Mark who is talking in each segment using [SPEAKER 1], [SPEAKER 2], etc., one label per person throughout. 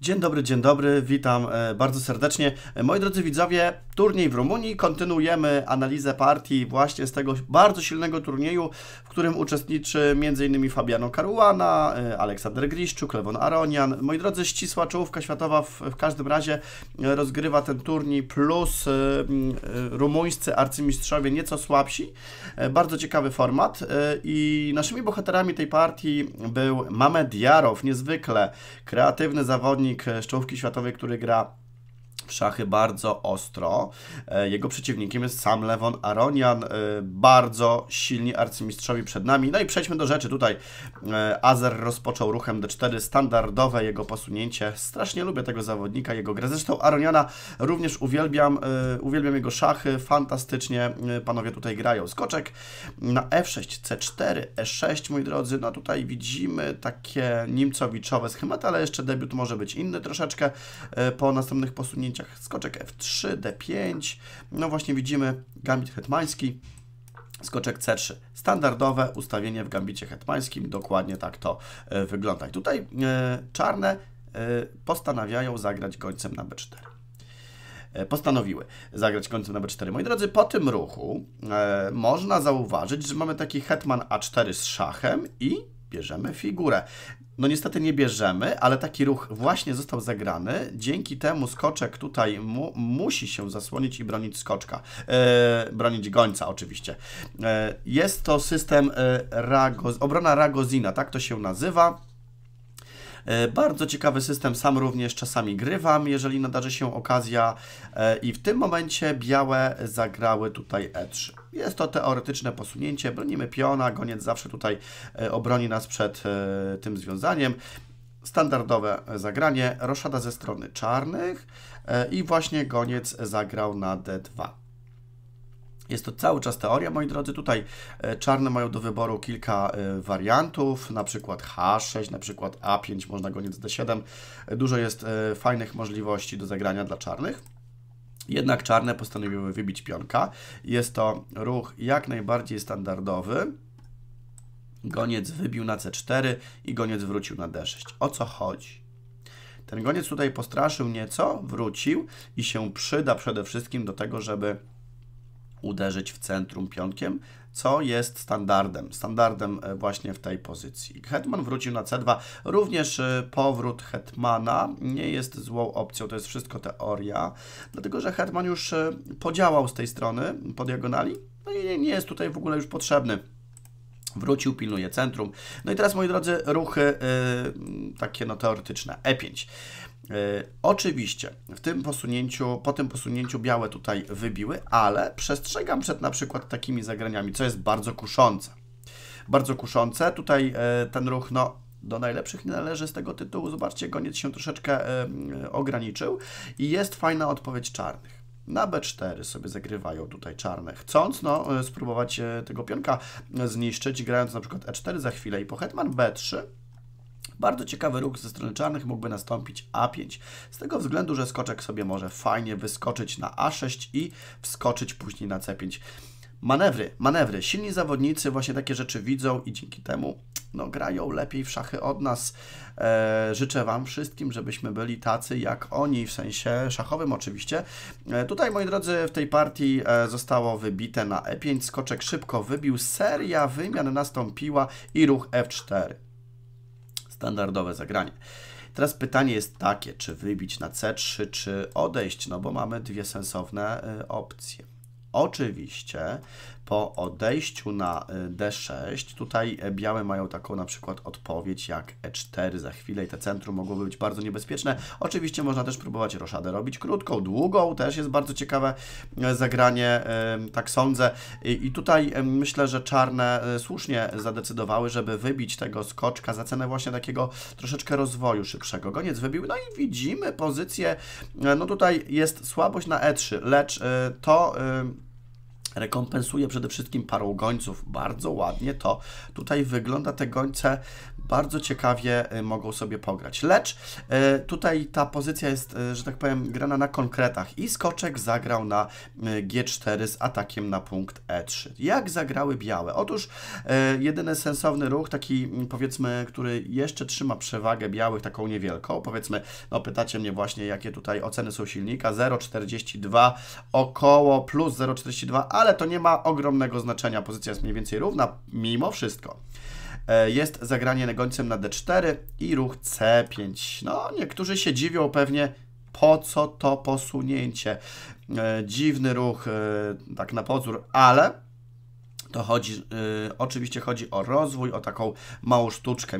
[SPEAKER 1] Dzień dobry, witam bardzo serdecznie. Moi drodzy widzowie, turniej w Rumunii. Kontynuujemy analizę partii właśnie z tego bardzo silnego turnieju, w którym uczestniczy m.in. Fabiano Caruana, Aleksander Griszczuk, Lewon Aronian. Moi drodzy, ścisła czołówka światowa w każdym razie rozgrywa ten turniej, plus rumuńscy arcymistrzowie nieco słabsi. Bardzo ciekawy format i naszymi bohaterami tej partii był Mamed Yarow, niezwykle kreatywny zawodnik z czołówki światowej, który gra w szachy bardzo ostro. Jego przeciwnikiem jest sam Lewon Aronian. Bardzo silni arcymistrzowie przed nami. No i przejdźmy do rzeczy. Tutaj Azer rozpoczął ruchem D4, standardowe jego posunięcie. Strasznie lubię tego zawodnika, jego grę. Zresztą Aroniana również uwielbiam jego szachy. Fantastycznie panowie tutaj grają. Skoczek na F6, C4, E6, moi drodzy. No tutaj widzimy takie nimcowiczowe schematy, ale jeszcze debiut może być inny troszeczkę po następnych posunięciach. Skoczek F3, D5, no właśnie widzimy gambit hetmański, skoczek C3, standardowe ustawienie w gambicie hetmańskim, dokładnie tak to wygląda. I tutaj czarne postanawiają zagrać gońcem na B4. Postanowiły zagrać gońcem na B4. Moi drodzy, po tym ruchu można zauważyć, że mamy taki hetman A4 z szachem i bierzemy figurę. No niestety nie bierzemy, ale taki ruch właśnie został zagrany. Dzięki temu skoczek tutaj musi się zasłonić i bronić skoczka. Bronić gońca oczywiście. Jest to system obrona Ragozina, tak to się nazywa. Bardzo ciekawy system, sam również czasami grywam, jeżeli nadarzy się okazja i w tym momencie białe zagrały tutaj E3. Jest to teoretyczne posunięcie, bronimy piona, goniec zawsze tutaj obroni nas przed tym związaniem. Standardowe zagranie, roszada ze strony czarnych i właśnie goniec zagrał na D2. Jest to cały czas teoria, moi drodzy. Tutaj czarne mają do wyboru kilka wariantów, na przykład H6, na przykład A5, można goniec D7. Dużo jest fajnych możliwości do zagrania dla czarnych. Jednak czarne postanowiły wybić pionka. Jest to ruch jak najbardziej standardowy. Goniec wybił na C4 i goniec wrócił na D6. O co chodzi? Ten goniec tutaj postraszył nieco, wrócił i się przyda przede wszystkim do tego, żeby uderzyć w centrum pionkiem, co jest standardem właśnie w tej pozycji. Hetman wrócił na C2, również powrót hetmana nie jest złą opcją, to jest wszystko teoria, dlatego że hetman już podziałał z tej strony po diagonali, no i nie jest tutaj w ogóle już potrzebny. Wrócił, pilnuje centrum. No i teraz, moi drodzy, ruchy takie no teoretyczne. E5. Oczywiście po tym posunięciu białe tutaj wybiły, ale przestrzegam przed na przykład takimi zagraniami, co jest bardzo kuszące. Bardzo kuszące. Tutaj ten ruch, no, do najlepszych nie należy z tego tytułu. Zobaczcie, goniec się troszeczkę ograniczył i jest fajna odpowiedź czarnych. Na B4 sobie zagrywają tutaj czarne, chcąc no, spróbować tego pionka zniszczyć, grając na przykład E4 za chwilę i po hetman B3. Bardzo ciekawy ruch ze strony czarnych mógłby nastąpić A5. Z tego względu, że skoczek sobie może fajnie wyskoczyć na A6 i wskoczyć później na C5. Manewry. Silni zawodnicy właśnie takie rzeczy widzą i dzięki temu no, grają lepiej w szachy od nas. Życzę Wam wszystkim, żebyśmy byli tacy jak oni, w sensie szachowym oczywiście. Tutaj, moi drodzy, w tej partii zostało wybite na E5. Skoczek szybko wybił, seria wymian nastąpiła i ruch F4. Standardowe zagranie. Teraz pytanie jest takie, czy wybić na C3, czy odejść, no bo mamy dwie sensowne opcje. Oczywiście po odejściu na D6, tutaj białe mają taką na przykład odpowiedź jak E4 za chwilę i te centrum mogłoby być bardzo niebezpieczne. Oczywiście można też próbować roszadę robić krótką, długą, też jest bardzo ciekawe zagranie, tak sądzę. I tutaj myślę, że czarne słusznie zadecydowały, żeby wybić tego skoczka za cenę właśnie takiego troszeczkę rozwoju szybszego. Goniec wybił, no i widzimy pozycję, no tutaj jest słabość na E3, lecz to rekompensuje przede wszystkim parą gońców. Bardzo ładnie to tutaj wygląda. Te gońce bardzo ciekawie mogą sobie pograć. Lecz tutaj ta pozycja jest, że tak powiem, grana na konkretach i skoczek zagrał na G4 z atakiem na punkt E3. Jak zagrały białe? Otóż jedyny sensowny ruch, taki powiedzmy, który jeszcze trzyma przewagę białych, taką niewielką, powiedzmy, no pytacie mnie właśnie, jakie tutaj oceny są silnika, 0,42, około plus 0,42, ale to nie ma ogromnego znaczenia, pozycja jest mniej więcej równa, mimo wszystko. Jest zagranie gońcem na D4 i ruch C5. No, niektórzy się dziwią pewnie, po co to posunięcie. Dziwny ruch, tak na pozór, ale to chodzi, oczywiście chodzi o rozwój, o taką małą sztuczkę,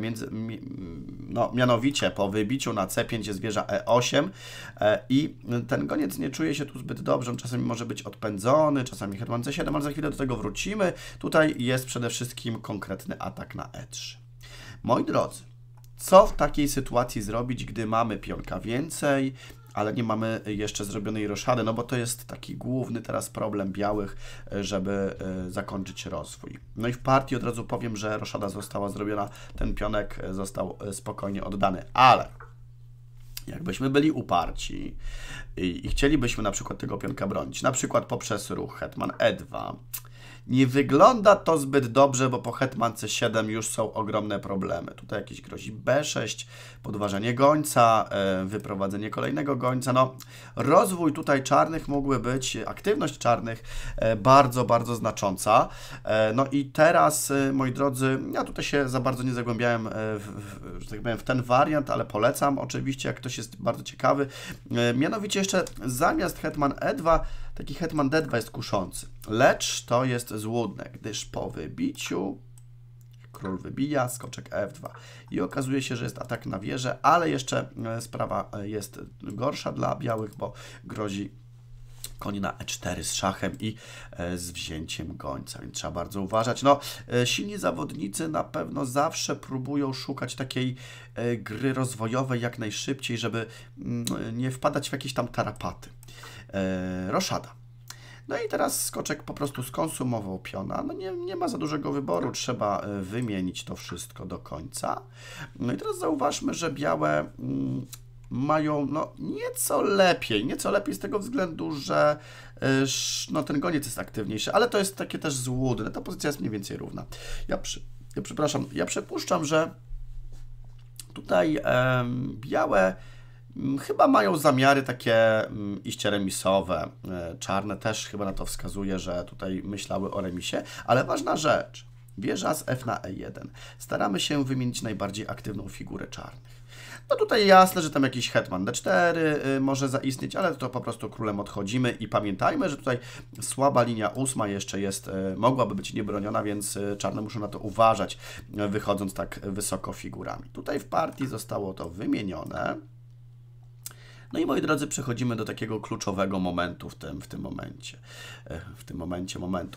[SPEAKER 1] mianowicie po wybiciu na C5 jest wieża E8 i ten goniec nie czuje się tu zbyt dobrze, on czasami może być odpędzony, czasami hetman C7, ale za chwilę do tego wrócimy. Tutaj jest przede wszystkim konkretny atak na E3. Moi drodzy, co w takiej sytuacji zrobić, gdy mamy pionka więcej, ale nie mamy jeszcze zrobionej roszady, no bo to jest taki główny teraz problem białych, żeby zakończyć rozwój. No i w partii od razu powiem, że roszada została zrobiona, ten pionek został spokojnie oddany, ale jakbyśmy byli uparci i chcielibyśmy na przykład tego pionka bronić, na przykład poprzez ruch hetman E2, nie wygląda to zbyt dobrze, bo po hetman C7 już są ogromne problemy. Tutaj jakieś grozi B6, podważenie gońca, wyprowadzenie kolejnego gońca. No, rozwój tutaj czarnych mógłby być, aktywność czarnych bardzo, bardzo znacząca. No i teraz, moi drodzy, ja tutaj się za bardzo nie zagłębiałem że tak powiem, w ten wariant, ale polecam oczywiście, jak ktoś jest bardzo ciekawy. Mianowicie jeszcze zamiast hetman E2, taki hetman D2 jest kuszący, lecz to jest złudne, gdyż po wybiciu król wybija, skoczek F2 i okazuje się, że jest atak na wieżę, ale jeszcze sprawa jest gorsza dla białych, bo grozi koń na E4 z szachem i z wzięciem gońca, więc trzeba bardzo uważać. No, silni zawodnicy na pewno zawsze próbują szukać takiej gry rozwojowej jak najszybciej, żeby nie wpadać w jakieś tam tarapaty. Roszada. No i teraz skoczek po prostu skonsumował piona. No nie ma za dużego wyboru, trzeba wymienić to wszystko do końca. No i teraz zauważmy, że białe mają no, nieco lepiej z tego względu, że no, ten goniec jest aktywniejszy, ale to jest takie też złudne. Ta pozycja jest mniej więcej równa. Ja przypuszczam, że tutaj białe chyba mają zamiary takie iście remisowe. Czarne też chyba na to wskazuje, że tutaj myślały o remisie, ale ważna rzecz. Wieża z F na E1. Staramy się wymienić najbardziej aktywną figurę czarnych. No tutaj jasne, że tam jakiś hetman D4 może zaistnieć, ale to po prostu królem odchodzimy i pamiętajmy, że tutaj słaba linia 8 jeszcze jest, mogłaby być niebroniona, więc czarne muszą na to uważać, wychodząc tak wysoko figurami. Tutaj w partii zostało to wymienione. No i moi drodzy, przechodzimy do takiego kluczowego momentu w tym momencie,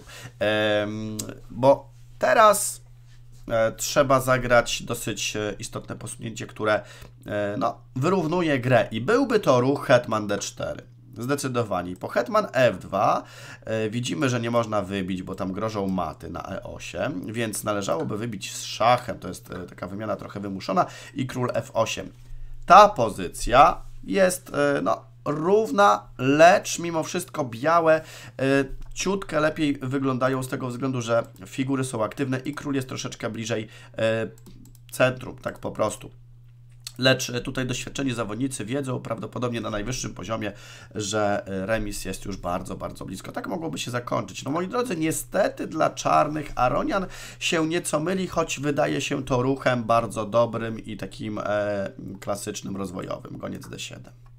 [SPEAKER 1] bo teraz trzeba zagrać dosyć istotne posunięcie, które no, wyrównuje grę i byłby to ruch hetman D4. Zdecydowanie. Po hetman F2 widzimy, że nie można wybić, bo tam grożą maty na E8, więc należałoby wybić z szachem, to jest taka wymiana trochę wymuszona, i król F8. Ta pozycja jest no, równa, lecz mimo wszystko białe ciutkę lepiej wyglądają z tego względu, że figury są aktywne i król jest troszeczkę bliżej centrum, tak po prostu. Lecz tutaj doświadczeni zawodnicy wiedzą prawdopodobnie na najwyższym poziomie, że remis jest już bardzo, bardzo blisko. Tak mogłoby się zakończyć. No moi drodzy, niestety dla czarnych Aronian się nieco myli, choć wydaje się to ruchem bardzo dobrym i takim klasycznym, rozwojowym. Goniec D7.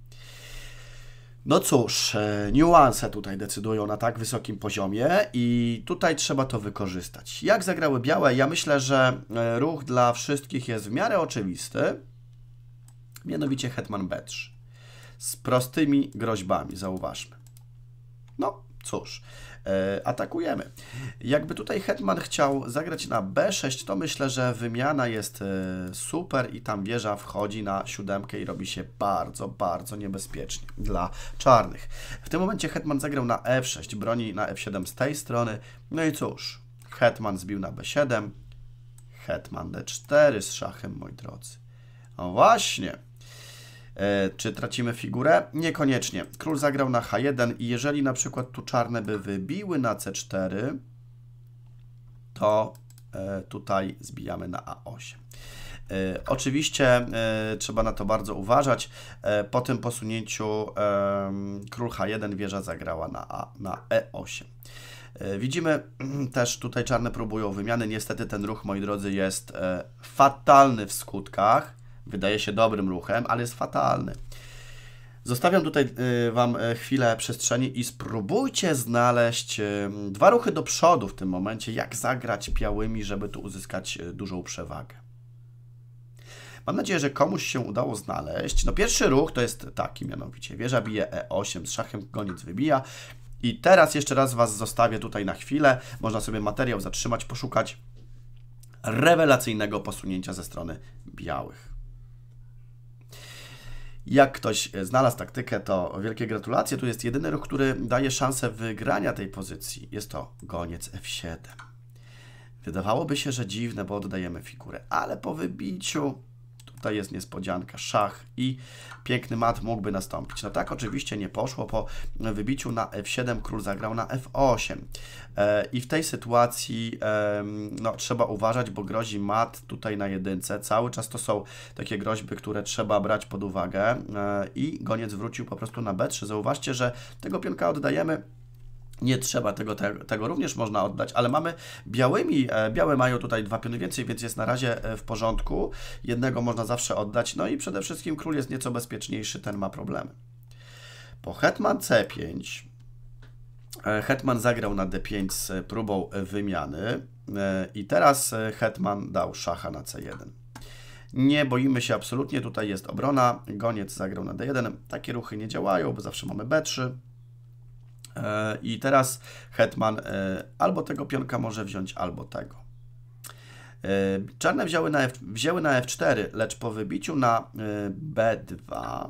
[SPEAKER 1] No cóż, niuanse tutaj decydują na tak wysokim poziomie i tutaj trzeba to wykorzystać. Jak zagrały białe? Ja myślę, że ruch dla wszystkich jest w miarę oczywisty. Mianowicie hetman B3. Z prostymi groźbami, zauważmy. No cóż, atakujemy. Jakby tutaj hetman chciał zagrać na B6, to myślę, że wymiana jest super i tam wieża wchodzi na 7 i robi się bardzo, bardzo niebezpiecznie dla czarnych. W tym momencie hetman zagrał na F6, broni na F7 z tej strony. No i cóż, hetman zbił na B7. hetman d4 z szachem, moi drodzy. No właśnie. Czy tracimy figurę? Niekoniecznie. Król zagrał na h1 i jeżeli na przykład tu czarne by wybiły na c4, to tutaj zbijamy na a8. Oczywiście trzeba na to bardzo uważać. Po tym posunięciu król h1 wieża zagrała na e8. Widzimy też tutaj czarne próbują wymiany. Niestety ten ruch, moi drodzy, jest fatalny w skutkach. Wydaje się dobrym ruchem, ale jest fatalny. Zostawiam tutaj Wam chwilę przestrzeni i spróbujcie znaleźć dwa ruchy do przodu w tym momencie, jak zagrać białymi, żeby tu uzyskać dużą przewagę. Mam nadzieję, że komuś się udało znaleźć. No pierwszy ruch to jest taki mianowicie. Wieża bije e8, z szachem goniec wybija. I teraz jeszcze raz Was zostawię tutaj na chwilę. Można sobie materiał zatrzymać, poszukać rewelacyjnego posunięcia ze strony białych. Jak ktoś znalazł taktykę, to wielkie gratulacje. Tu jest jedyny ruch, który daje szansę wygrania tej pozycji. Jest to goniec f7. Wydawałoby się, że dziwne, bo oddajemy figurę, ale po wybiciu tutaj jest niespodzianka, szach i piękny mat mógłby nastąpić. No tak oczywiście nie poszło. Po wybiciu na f7 król zagrał na f8. I w tej sytuacji no, trzeba uważać, bo grozi mat tutaj na jedynce. Cały czas to są takie groźby, które trzeba brać pod uwagę. I goniec wrócił po prostu na b3. Zauważcie, że tego pionka oddajemy. Nie trzeba tego również można oddać, ale mamy białymi, białe mają tutaj dwa piony więcej, więc jest na razie w porządku. Jednego można zawsze oddać, no i przede wszystkim król jest nieco bezpieczniejszy, ten ma problemy. Po hetman c5, hetman zagrał na d5 z próbą wymiany i teraz hetman dał szacha na c1. Nie boimy się absolutnie, tutaj jest obrona, goniec zagrał na d1, takie ruchy nie działają, bo zawsze mamy b3. I teraz hetman albo tego pionka może wziąć, albo tego. Czarne wzięły na f4, lecz po wybiciu na b2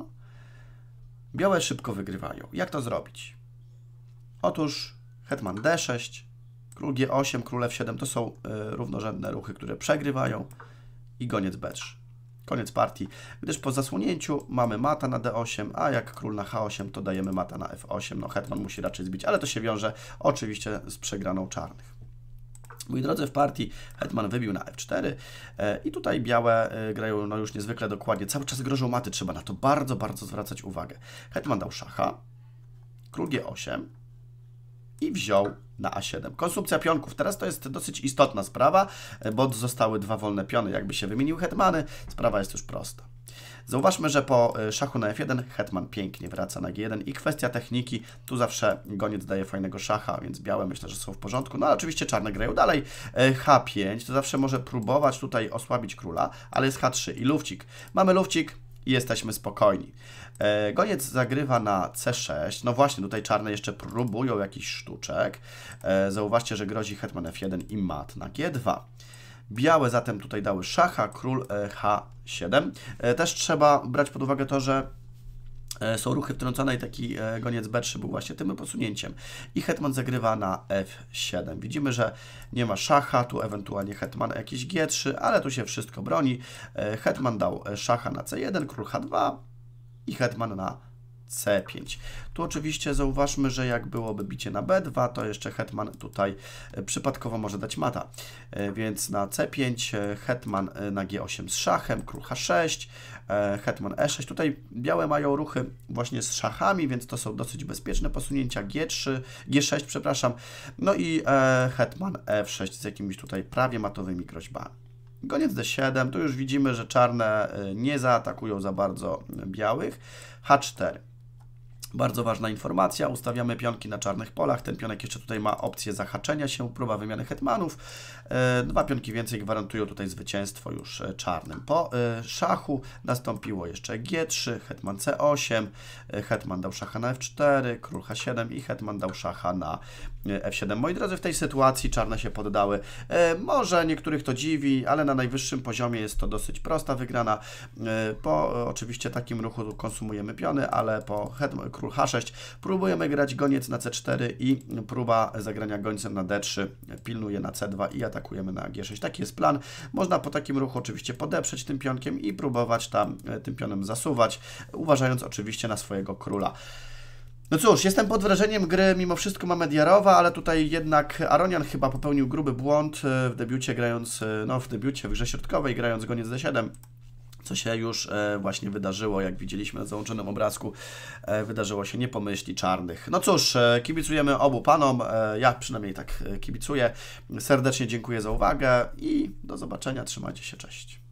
[SPEAKER 1] białe szybko wygrywają. Jak to zrobić? Otóż hetman d6, król g8, król f7 to są równorzędne ruchy, które przegrywają i goniec b3. Koniec partii, gdyż po zasłonięciu mamy mata na d8, a jak król na h8, to dajemy mata na f8. No hetman musi raczej zbić, ale to się wiąże oczywiście z przegraną czarnych. Moi drodzy, w partii hetman wybił na f4 i tutaj białe grają no już niezwykle dokładnie. Cały czas grożą maty, trzeba na to bardzo, bardzo zwracać uwagę. Hetman dał szacha, król g8 i wziął na a7. Konsumpcja pionków. Teraz to jest dosyć istotna sprawa, bo zostały dwa wolne piony. Jakby się wymienił hetmany, sprawa jest już prosta. Zauważmy, że po szachu na f1 hetman pięknie wraca na g1 i kwestia techniki. Tu zawsze goniec daje fajnego szacha, więc białe myślę, że są w porządku. No ale oczywiście czarne grają dalej. h5 to zawsze może próbować tutaj osłabić króla, ale jest h3 i lufcik. Mamy lufcik i jesteśmy spokojni. Goniec zagrywa na c6. No właśnie, tutaj czarne jeszcze próbują jakiś sztuczek. Zauważcie, że grozi hetman f1 i mat na g2. Białe zatem tutaj dały szacha, król h7. Też trzeba brać pod uwagę to, że są ruchy wtrącone i taki goniec b3 był właśnie tym posunięciem. I hetman zagrywa na f7. Widzimy, że nie ma szacha, tu ewentualnie hetman jakiś g3, ale tu się wszystko broni. Hetman dał szacha na c1, król h2 i hetman na c5. Tu oczywiście zauważmy, że jak byłoby bicie na b2, to jeszcze hetman tutaj przypadkowo może dać mata. Więc na c5, hetman na g8 z szachem, król h6, hetman e6. Tutaj białe mają ruchy właśnie z szachami, więc to są dosyć bezpieczne posunięcia. G6, przepraszam. No i hetman f6 z jakimiś tutaj prawie matowymi groźbami. Goniec d7, tu już widzimy, że czarne nie zaatakują za bardzo białych. h4. Bardzo ważna informacja, ustawiamy pionki na czarnych polach. Ten pionek jeszcze tutaj ma opcję zahaczenia się, próba wymiany hetmanów. Dwa pionki więcej gwarantują tutaj zwycięstwo już czarnym. Po szachu nastąpiło jeszcze g3, hetman c8, hetman dał szacha na f4, król h7 i hetman dał szacha na f7. Moi drodzy, w tej sytuacji czarne się poddały. Może niektórych to dziwi, ale na najwyższym poziomie jest to dosyć prosta wygrana. Po oczywiście takim ruchu konsumujemy piony, ale po król H6, próbujemy grać goniec na C4 i próba zagrania gońcem na D3, pilnuje na C2 i atakujemy na G6. Taki jest plan. Można po takim ruchu oczywiście podeprzeć tym pionkiem i próbować tam tym pionem zasuwać, uważając oczywiście na swojego króla. No cóż, jestem pod wrażeniem gry, mimo wszystko ma Mediarowa, ale tutaj jednak Aronian chyba popełnił gruby błąd w debiucie grając, w grze środkowej grając goniec D7, co się już właśnie wydarzyło, jak widzieliśmy na załączonym obrazku, wydarzyło się nie po myśli czarnych. No cóż, kibicujemy obu panom, ja przynajmniej tak kibicuję. Serdecznie dziękuję za uwagę i do zobaczenia, trzymajcie się, cześć.